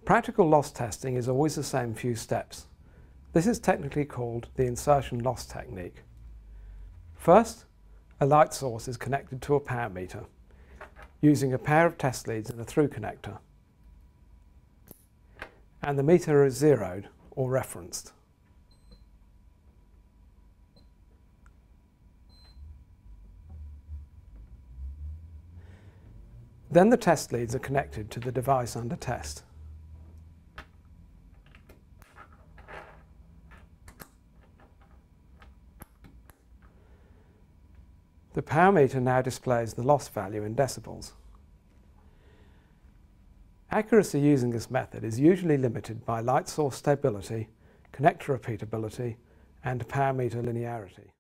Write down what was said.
Practical loss testing is always the same few steps. This is technically called the insertion loss technique. First, a light source is connected to a power meter using a pair of test leads and a through connector, and the meter is zeroed or referenced. Then the test leads are connected to the device under test. The power meter now displays the loss value in decibels. Accuracy using this method is usually limited by light source stability, connector repeatability, and power meter linearity.